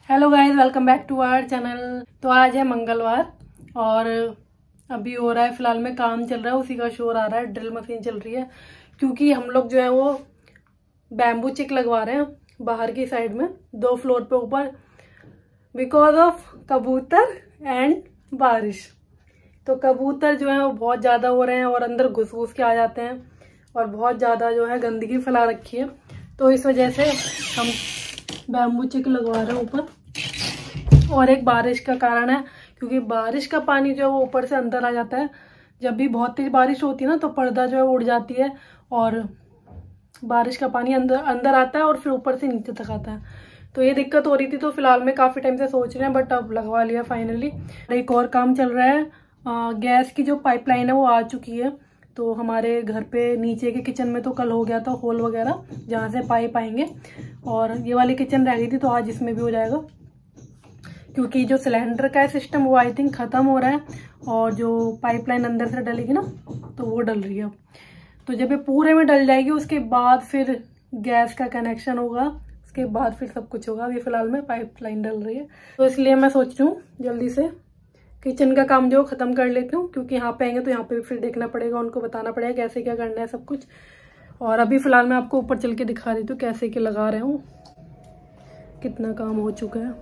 Hello guys, welcome back to our channel. तो आज है मंगलवार और अभी हो रहा है, फिलहाल में काम चल रहा है, उसी का शोर आ रहा है। ड्रिल मशीन चल रही है क्योंकि हम लोग जो है वो बैम्बू चिक लगवा रहे हैं बाहर की साइड में 2 फ्लोर पे ऊपर, बिकॉज ऑफ कबूतर एंड बारिश। तो कबूतर जो है वो बहुत ज़्यादा हो रहे हैं और अंदर घुस घुस के आ जाते हैं और बहुत ज़्यादा जो है गंदगी फैला रखी है। तो इस वजह से हम बैम्बू चिक लगवा रहे हैं ऊपर। और एक बारिश का कारण है क्योंकि बारिश का पानी जो है वो ऊपर से अंदर आ जाता है। जब भी बहुत तेज बारिश होती है ना तो पर्दा जो है उड़ जाती है और बारिश का पानी अंदर आता है और फिर ऊपर से नीचे तक आता है। तो ये दिक्कत हो रही थी, तो फिलहाल में काफ़ी टाइम से सोच रहे हैं बट अब लगवा लिया फाइनली। एक और काम चल रहा है, गैस की जो पाइपलाइन है वो आ चुकी है। तो हमारे घर पे नीचे के किचन में तो कल हो गया था होल वगैरह जहाँ से पाइप आएंगे, और ये वाली किचन रह गई थी तो आज इसमें भी हो जाएगा क्योंकि जो सिलेंडर का सिस्टम वो आई थिंक ख़त्म हो रहा है और जो पाइपलाइन अंदर से डलेगी ना तो वो डल रही है। तो जब ये पूरे में डल जाएगी उसके बाद फिर गैस का कनेक्शन होगा, उसके बाद फिर सब कुछ होगा। अभी फिलहाल में पाइपलाइन डल रही है तो इसलिए मैं सोच रही हूँ जल्दी से किचन का काम जो ख़त्म कर लेती हूँ क्योंकि यहाँ पे आएंगे तो यहाँ पे भी फिर देखना पड़ेगा, उनको बताना पड़ेगा कैसे क्या करना है सब कुछ। और अभी फ़िलहाल मैं आपको ऊपर चल के दिखा देती हूँ कैसे क्या लगा रहे हूँ, कितना काम हो चुका है।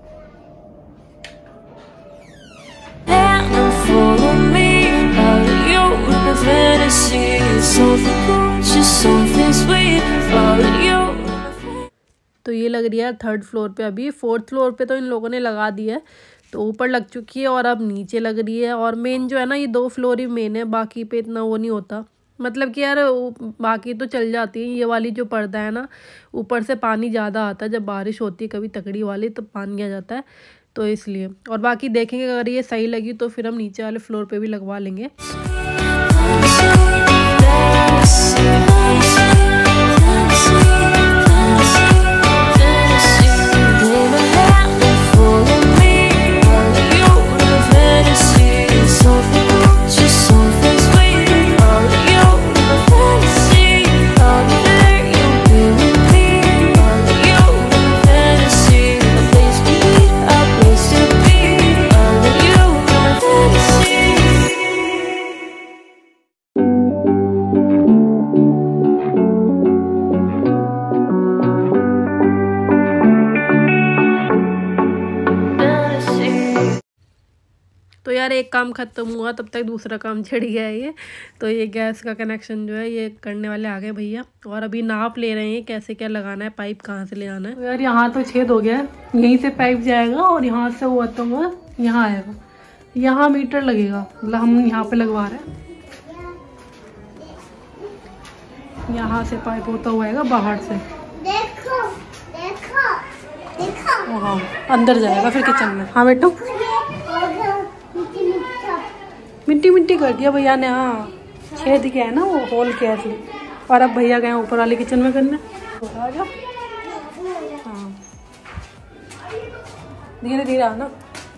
तो ये लग रही है 3rd फ्लोर पे, अभी 4th फ्लोर पे तो इन लोगों ने लगा दी है, तो ऊपर लग चुकी है और अब नीचे लग रही है। और मेन जो है ना ये 2 फ्लोर ही मेन है, बाकी पे इतना वो नहीं होता। मतलब कि यार बाकी तो चल जाती है, ये वाली जो पर्दा है ना ऊपर से पानी ज़्यादा आता है, जब बारिश होती है कभी तकड़ी वाली तो पानी आ जाता है, तो इसलिए। और बाकी देखेंगे अगर ये सही लगी तो फिर हम नीचे वाले फ्लोर पे भी लगवा लेंगे। तो यार एक काम ख़त्म हुआ तब तक दूसरा काम छिड़ गया है ये। तो ये गैस का कनेक्शन जो है ये करने वाले आ गए भैया और अभी नाप ले रहे हैं कैसे क्या लगाना है, पाइप कहाँ से ले आना है। तो यार यहाँ तो छेद हो गया है, यहीं से पाइप जाएगा और यहाँ से वो होता हुआ यहाँ आएगा, यहाँ मीटर लगेगा। मतलब हम यहाँ पे लगवा रहे हैं, यहाँ से पाइप होता हुआ आएगा बाहर से, देखो देखो देखो, हाँ अंदर जाएगा फिर किचन में। हाँ बेटू मिट्टी मिट्टी कर दिया भैया ने, हाँ छेद किया है ना वो होल किया है। और अब भैया गए ऊपर वाले किचन में करने, आ जाओ। हाँ धीरे धीरे आना।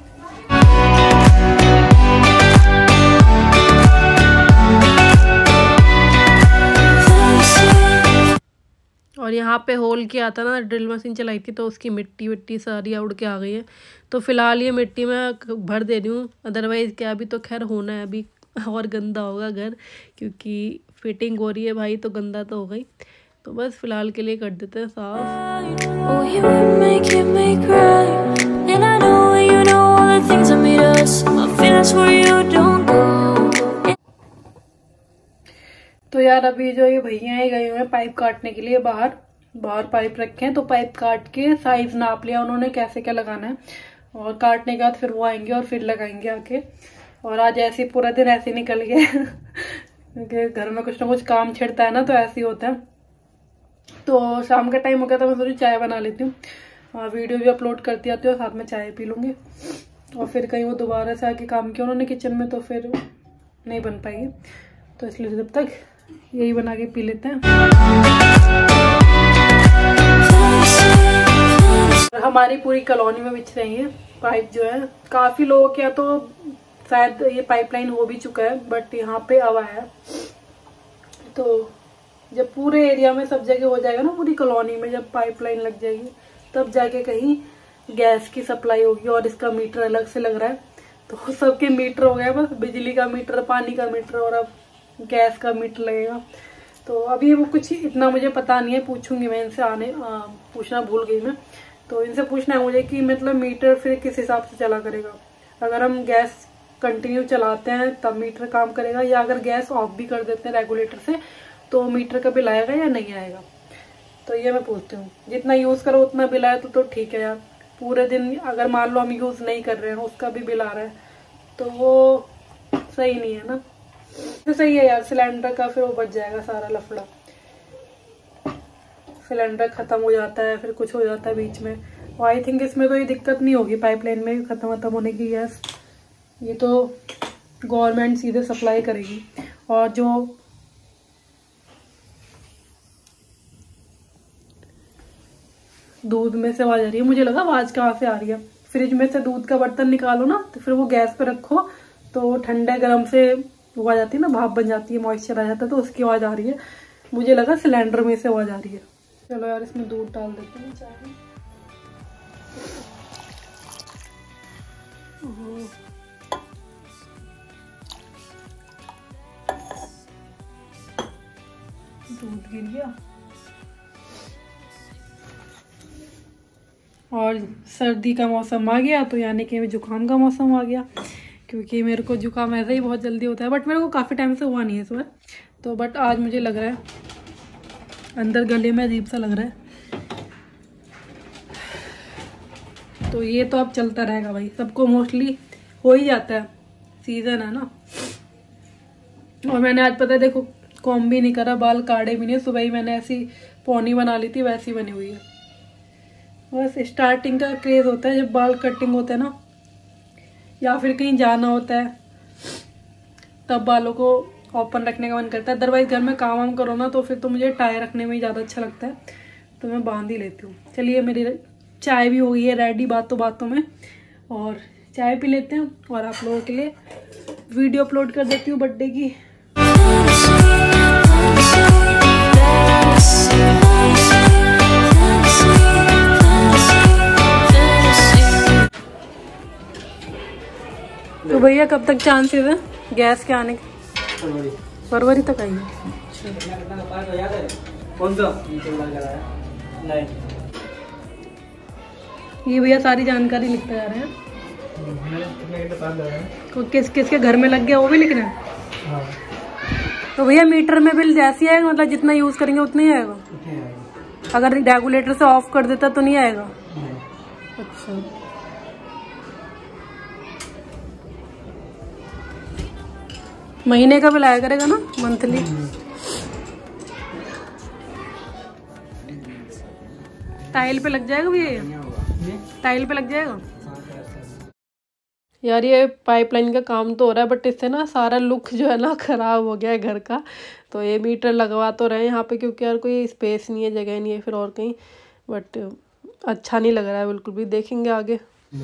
और यहाँ पे होल किया था ना, ड्रिल मशीन चलाई थी तो उसकी मिट्टी सारी उड़ के आ गई है। तो फिलहाल ये मिट्टी में भर दे रही हूँ, अदरवाइज क्या अभी तो खैर होना है, अभी और गंदा होगा घर क्योंकि फिटिंग हो रही है भाई, तो गंदा तो हो गई। तो बस फिलहाल के लिए कर देते हैं साफ। तो यार अभी जो ये भैया है गए हुए हैं पाइप काटने के लिए, बाहर पाइप रखे हैं, तो पाइप काट के साइज नाप लिया उन्होंने कैसे क्या लगाना है, और काटने के बाद फिर वो आएंगे और फिर लगाएंगे आके। और आज ऐसे पूरा दिन ऐसे निकल गया क्योंकि घर में कुछ ना कुछ काम छिड़ता है ना तो ऐसे ही होता है। तो शाम का टाइम हो गया तो मैं सोची चाय बना लेती हूँ, वीडियो भी अपलोड करती आती हूँ, साथ में चाय पी लूँगी। और फिर कहीं वो दोबारा से आके काम किया उन्होंने किचन में तो फिर नहीं बन पाएगी, तो इसलिए जब तक यही बना के पी लेते हैं। हमारी पूरी कॉलोनी में बिछ रही है पाइप जो है, काफी लोगों के यहाँ तो शायद ये पाइपलाइन हो भी चुका है बट यहाँ पे अब आया है। तो जब पूरे एरिया में सब जगह हो जाएगा ना, पूरी कॉलोनी में जब पाइपलाइन लग जाएगी तब जाके कहीं गैस की सप्लाई होगी और इसका मीटर अलग से लग रहा है। तो सबके मीटर हो गया, बस बिजली का मीटर, पानी का मीटर और अब गैस का मीटर लगेगा। तो अभी वो कुछ इतना मुझे पता नहीं है, पूछूंगी मैं इनसे, पूछना भूल गई मैं। तो इनसे पूछना है मुझे कि मतलब मीटर फिर किस हिसाब से चला करेगा। अगर हम गैस कंटिन्यू चलाते हैं तब मीटर काम करेगा, या अगर गैस ऑफ भी कर देते हैं रेगुलेटर से तो मीटर का बिल आएगा या नहीं आएगा। तो ये मैं पूछती हूँ। जितना यूज़ करो उतना बिल आए तो ठीक है यार। पूरे दिन अगर मान लो हम यूज़ नहीं कर रहे हैं, उसका भी बिल आ रहा है, तो वो सही नहीं है ना। तो सही है यार, सिलेंडर का फिर वो बच जाएगा सारा लफड़ा। सिलेंडर खत्म हो जाता है, फिर कुछ हो जाता है बीच में। और आई थिंक इसमें तो ये दिक्कत नहीं होगी, पाइपलाइन में खत्म होने की गैस। ये तो गवर्नमेंट सीधे सप्लाई करेगी। और जो दूध में से आवाज आ रही है, मुझे लगा आवाज कहाँ से आ रही है। फ्रिज में से दूध का बर्तन निकालो ना, तो फिर वो गैस पे रखो तो ठंडे गर्म से आवाज आती है ना, भाप बन जाती है, मॉइस्चर आ जाता है, तो उसकी आवाज आ रही है। मुझे लगा सिलेंडर में से आवाज आ रही है। चलो यार इसमें दूध डाल देते हैं चाय में। दूध गिर गया। और सर्दी का मौसम आ गया, तो यानी कि जुकाम का मौसम आ गया, क्योंकि मेरे को जुकाम ऐसे ही बहुत जल्दी होता है। बट मेरे को काफ़ी टाइम से हुआ नहीं है इस बार तो। बट आज मुझे लग रहा है अंदर गले में अजीब सा लग रहा है। तो ये तो अब चलता रहेगा भाई, सबको मोस्टली हो ही जाता है, सीजन है ना। और मैंने आज पता है देखो कॉम्ब भी नहीं करा, बाल काटे भी नहीं। सुबह ही मैंने ऐसी पौनी बना ली थी, वैसी बनी हुई है। बस स्टार्टिंग का क्रेज होता है जब बाल कटिंग होते हैं ना, या फिर कहीं जाना होता है, तब बालों को ओपन रखने का मन करता है। अदरवाइज घर में काम वाम करो ना, तो फिर तो मुझे टाई रखने में ही ज़्यादा अच्छा लगता है, तो मैं बांध ही लेती हूँ। चलिए मेरी चाय भी हो गई है रेडी बातों में, और चाय पी लेते हैं और आप लोगों के लिए वीडियो अपलोड कर देती हूँ बर्थडे की। तो भैया कब तक चांसेस है गैस के आने के? फरवरी तक आएगी। कौन सा? नहीं, ये भैया सारी जानकारी लिखते जा रहे हैं। किस किस के घर में लग गया वो भी लिखना है। हाँ। तो भैया मीटर में बिल जैसी आएगा, मतलब जितना यूज करेंगे उतना ही आएगा? अगर रेगुलेटर से ऑफ कर देता तो नहीं आएगा? अच्छा, महीने का बिल आया करेगा ना, मंथली। टाइल पे लग जाएगा भैया, टाइल पे लग जाएगा यार। ये पाइपलाइन का काम तो हो रहा है, बट इससे ना सारा लुक जो है ना खराब हो गया है घर का। तो ये मीटर लगवा तो रहे हैं यहाँ पे, क्योंकि यार कोई स्पेस नहीं है, जगह नहीं है फिर और कहीं। बट अच्छा नहीं लग रहा है बिल्कुल भी, देखेंगे आगे।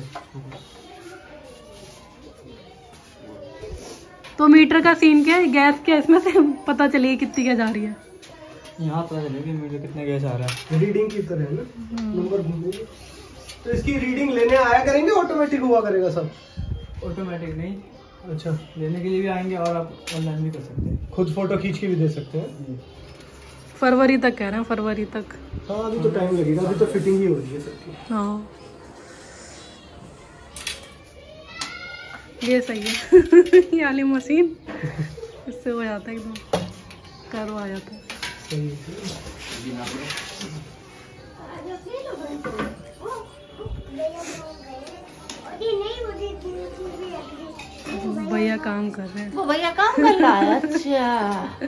तो मीटर का सीन क्या है, गैस क्या इसमें से पता चलेगी कितनी गैस आ रही है? यहाँ पता चलेगी मुझे कितने गैस आ रहा है। रीडिंग की तरह है ना, नंबर घूमेंगे तो इसकी रीडिंग लेने आया करेंगे, ऑटोमेटिक हुआ करेगा सब? ऑटोमेटिक नहीं, अच्छा, लेने के लिए भी आएंगे और आप ऑनलाइन भी कर सकते हैं, खुद फोटो खींच के भी दे सकते हैं। फरवरी तक कह रहे हैं, फरवरी तक। हाँ अभी तो टाइम लगेगा, अभी तो फिटिंग ही हो रही है सबकी। हाँ ये सही है ये वाली मशीन, इससे हो जाता है एकदम करो आ जाता है। भैया काम कर रहे हैं, वो भैया काम कर रहा है। अच्छा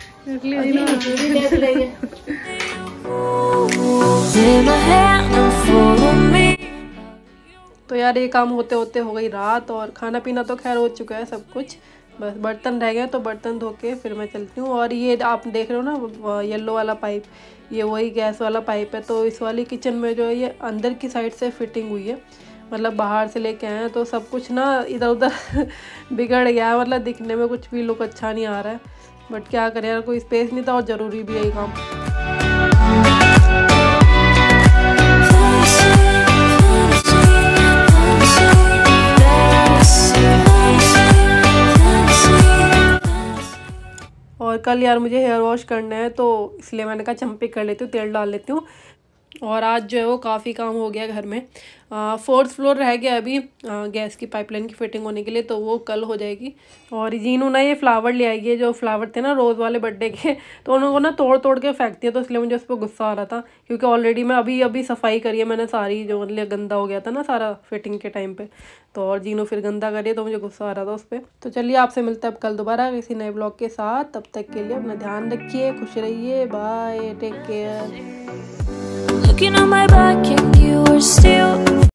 तो यार ये काम होते होते हो गई रात, और खाना पीना तो खैर हो चुका है सब कुछ, बस बर्तन रह गए, तो बर्तन धो के फिर मैं चलती हूँ। और ये आप देख रहे हो ना येलो वाला पाइप, ये वही गैस वाला पाइप है। तो इस वाली किचन में जो है ये अंदर की साइड से फिटिंग हुई है, मतलब बाहर से लेके आए हैं, तो सब कुछ ना इधर उधर बिगड़ गया है, मतलब दिखने में कुछ भी लुक अच्छा नहीं आ रहा है। बट क्या करें यार, कोई स्पेस नहीं था और ज़रूरी भी है ये काम। कल यार मुझे हेयर वॉश करना है, तो इसलिए मैंने कहा चंपी कर लेती हूँ, तेल डाल लेती हूँ। और आज जो है वो काफ़ी काम हो गया घर में। 4th फ्लोर रह गया अभी गैस की पाइपलाइन की फिटिंग होने के लिए, तो वो कल हो जाएगी। और जीनू ना ये फ्लावर ले आई है, जो फ्लावर थे ना रोज़ वाले बर्थडे के, तो उनको ना तोड़ तोड़ के फेंकती है, तो इसलिए मुझे उस पर गुस्सा आ रहा था, क्योंकि ऑलरेडी मैं अभी सफाई करी है मैंने सारी, जो मतलब गंदा हो गया था ना सारा फिटिंग के टाइम पे, तो और जीनू फिर गंदा करिए तो मुझे गुस्सा आ रहा था उस पर। तो चलिए आपसे मिलते हैं अब कल दोबारा किसी नए ब्लॉग के साथ। तब तक के लिए अपना ध्यान रखिए, खुश रहिए, bye, take care. Looking on my back and you were still